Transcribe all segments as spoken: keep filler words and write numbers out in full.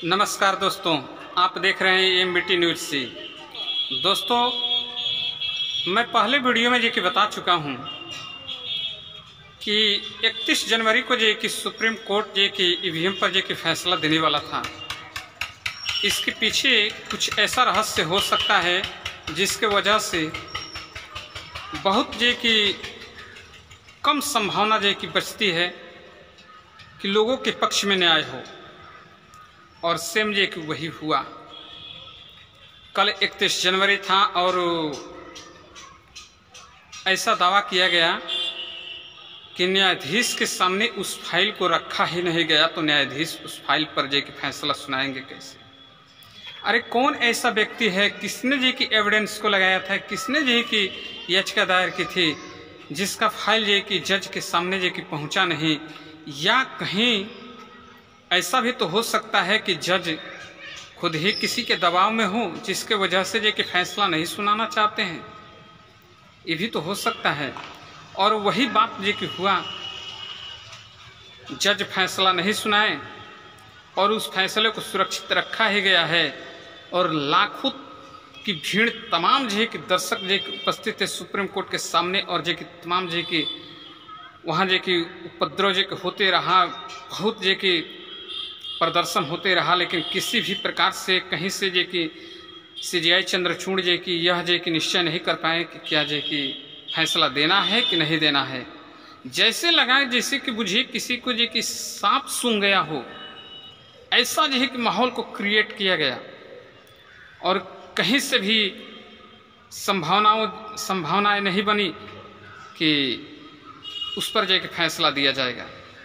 नमस्कार दोस्तों, आप देख रहे हैं एम बी टी न्यूज सी। दोस्तों, मैं पहले वीडियो में जो कि बता चुका हूं कि इकतीस जनवरी को जो कि सुप्रीम कोर्ट जो कि ई वी एम पर जो कि फैसला देने वाला था, इसके पीछे कुछ ऐसा रहस्य हो सकता है जिसके वजह से बहुत जो कि कम संभावना जो कि बचती है कि लोगों के पक्ष में न्याय हो, और सेम जे कि वही हुआ। कल इकतीस जनवरी था और ऐसा दावा किया गया कि न्यायाधीश के सामने उस फाइल को रखा ही नहीं गया, तो न्यायाधीश उस फाइल पर जे कि फैसला सुनाएंगे कैसे। अरे कौन ऐसा व्यक्ति है, किसने जे कि एविडेंस को लगाया था, किसने जे कि याचिका दायर की थी, जिसका फाइल जे कि जज के सामने जे कि पहुंचा नहीं। या कहीं ऐसा भी तो हो सकता है कि जज खुद ही किसी के दबाव में हो, जिसके वजह से जे कि फैसला नहीं सुनाना चाहते हैं। ये भी तो हो सकता है। और वही बात जे कि हुआ, जज फैसला नहीं सुनाए और उस फैसले को सुरक्षित रखा ही गया है। और लाखों की भीड़, तमाम जे कि दर्शक जे कि उपस्थित थे सुप्रीम कोर्ट के सामने, और जे कि तमाम जे कि वहाँ जे कि उपद्रव जे कि होते रहा, बहुत जे कि प्रदर्शन होते रहा, लेकिन किसी भी प्रकार से कहीं से जे कि सी जी आई चंद्रचूड़ जे कि यह जे कि निश्चय नहीं कर पाए कि क्या जे कि फैसला देना है कि नहीं देना है। जैसे लगाए जैसे कि बुझिए किसी को जे कि सांप सूंघ गया हो, ऐसा जो है कि माहौल को क्रिएट किया गया, और कहीं से भी संभावनाओं संभावनाएं नहीं बनी कि उस पर जो कि फैसला दिया जाएगा।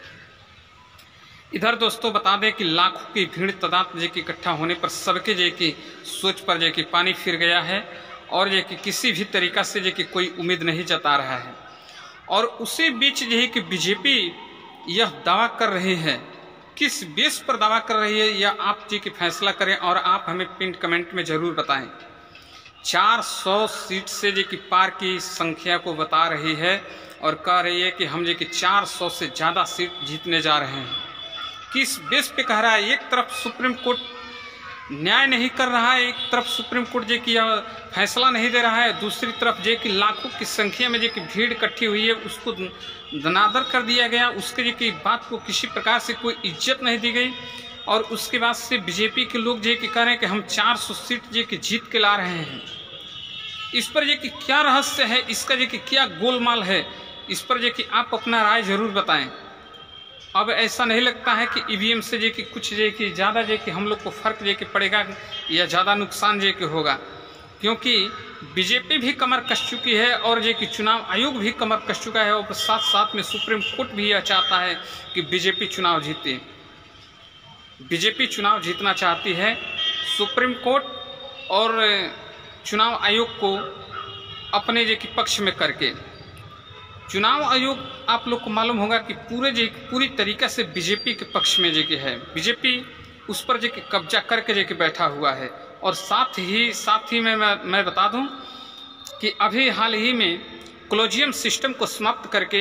इधर दोस्तों बता दें कि लाखों की भीड़ तादाद जे कि इकट्ठा होने पर सबके जे कि सोच पर जे कि पानी फिर गया है, और जे कि किसी भी तरीका से जे कि कोई उम्मीद नहीं जता रहा है। और उसी बीच जो है कि बीजेपी यह दावा कर रही है, किस बेस पर दावा कर रही है यह आप जी की फैसला करें, और आप हमें पिन कमेंट में ज़रूर बताएं। चार सौ सीट से जे कि पार की संख्या को बता रही है, और कह रही है कि हम जे कि चार सौ से ज़्यादा सीट जीतने जा रहे हैं। किस बेस पे कह रहा है? एक तरफ सुप्रीम कोर्ट न्याय नहीं कर रहा है, एक तरफ सुप्रीम कोर्ट जे कि फैसला नहीं दे रहा है, दूसरी तरफ जे कि लाखों की संख्या में जे कि भीड़ इकट्ठी हुई है उसको दनादर कर दिया गया, उसके जे कि बात को किसी प्रकार से कोई इज्जत नहीं दी गई। और उसके बाद से बीजेपी के लोग जे कि कह रहे हैं कि हम चार सौ सीट जे कि जीत के ला रहे हैं। इस पर जे कि क्या रहस्य है, इसका जे कि क्या गोलमाल है, इस पर जे कि आप अपना राय जरूर बताएं। अब ऐसा नहीं लगता है कि ई वी एम से जे कि कुछ जे कि ज़्यादा जे कि हम लोग को फर्क जे कि पड़ेगा या ज़्यादा नुकसान जे कि होगा, क्योंकि बीजेपी भी कमर कस चुकी है और जे कि चुनाव आयोग भी कमर कस चुका है, और साथ साथ में सुप्रीम कोर्ट भी यह चाहता है कि बीजेपी चुनाव जीते। बीजेपी चुनाव जीतना चाहती है। सुप्रीम कोर्ट और चुनाव आयोग को अपने जे कि पक्ष में करके, चुनाव आयोग आप लोग को मालूम होगा कि पूरे जे पूरी तरीक़े से बीजेपी के पक्ष में जे कि है। बीजेपी उस पर जे कि कब्जा करके जे कि बैठा हुआ है। और साथ ही साथ ही में मैं, मैं बता दूं कि अभी हाल ही में कॉलेजियम सिस्टम को समाप्त करके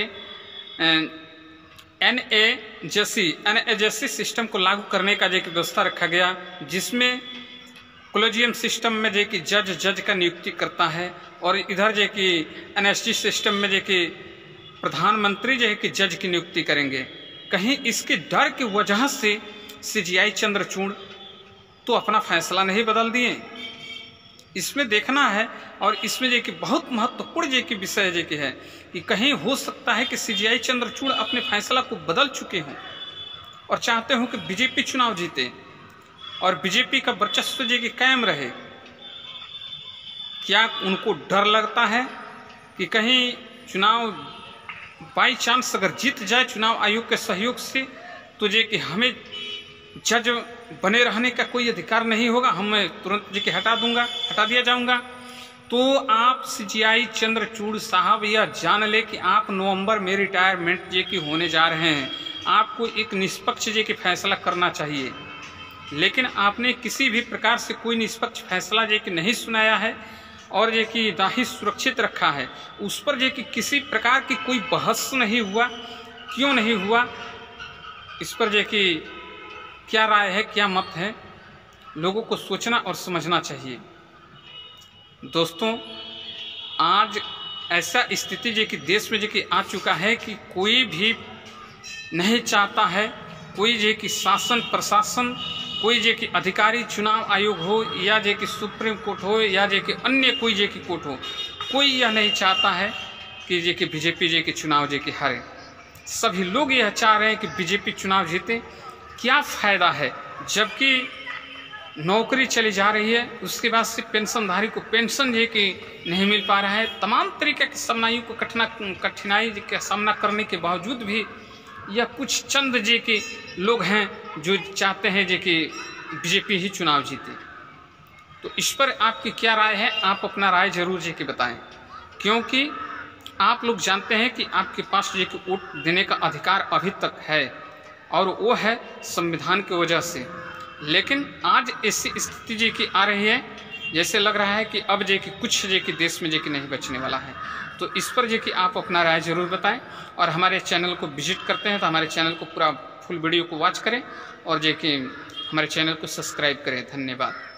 एन ए जैसी एन ए जैसी सिस्टम को लागू करने का जे कि व्यवस्था रखा गया, जिसमें कॉलेजियम सिस्टम में जे कि जज जज का नियुक्ति करता है, और इधर जे कि एन एस टी सिस्टम में जे कि प्रधानमंत्री जो है कि जज की नियुक्ति करेंगे। कहीं इसके डर की वजह से सी जी आई चंद्रचूड़ तो अपना फैसला नहीं बदल दिए। इसमें देखना है, और इसमें जो कि बहुत महत्वपूर्ण जो कि विषय जो कि है कि कहीं हो सकता है कि सी जी आई चंद्रचूड़ अपने फैसला को बदल चुके हों और चाहते हों कि बीजेपी चुनाव जीते और बीजेपी का वर्चस्व जो कि कायम रहे। क्या उनको डर लगता है कि कहीं चुनाव बाई चांस अगर जीत जाए चुनाव आयोग के सहयोग से, तो जे कि हमें जज बने रहने का कोई अधिकार नहीं होगा, हम तुरंत जे कि हटा दूंगा हटा दिया जाऊंगा। तो आप सी जी आई चंद्रचूड़ साहब यह जान ले कि आप नवंबर में रिटायरमेंट जे कि होने जा रहे हैं। आपको एक निष्पक्ष जे कि फैसला करना चाहिए, लेकिन आपने किसी भी प्रकार से कोई निष्पक्ष फैसला जे कि नहीं सुनाया है, और जे कि ना ही सुरक्षित रखा है। उस पर जे कि किसी प्रकार की कोई बहस नहीं हुआ। क्यों नहीं हुआ, इस पर जे कि क्या राय है, क्या मत है, लोगों को सोचना और समझना चाहिए। दोस्तों, आज ऐसा स्थिति जो कि देश में जो कि आ चुका है कि कोई भी नहीं चाहता है, कोई जो कि शासन प्रशासन, कोई जो कि अधिकारी, चुनाव आयोग हो या जो कि सुप्रीम कोर्ट हो या जो कि अन्य कोई जो कि कोर्ट हो, कोई यह नहीं चाहता है कि जो कि बीजेपी जो कि चुनाव जो कि हारे। सभी लोग यह चाह रहे हैं कि बीजेपी चुनाव जीते। क्या फ़ायदा है जबकि नौकरी चली जा रही है, उसके बाद से पेंशनधारी को पेंशन जो कि नहीं मिल पा रहा है। तमाम तरीके की समस्याओं को कठिना कठिनाई का सामना करने के बावजूद भी यह कुछ चंद जे के लोग हैं जो चाहते हैं जे कि बीजेपी ही चुनाव जीते। तो इस पर आपकी क्या राय है? आप अपना राय जरूर जे कि बताएं, क्योंकि आप लोग जानते हैं कि आपके पास जे कि वोट देने का अधिकार अभी तक है और वो है संविधान की वजह से। लेकिन आज ऐसी स्थिति जे कि आ रही है, जैसे लग रहा है कि अब जे कि कुछ जे कि देश में जे कि नहीं बचने वाला है। तो इस पर जे कि आप अपना राय जरूर बताएं और हमारे चैनल को विजिट करते हैं तो हमारे चैनल को पूरा फुल वीडियो को वॉच करें और जे कि हमारे चैनल को सब्सक्राइब करें। धन्यवाद।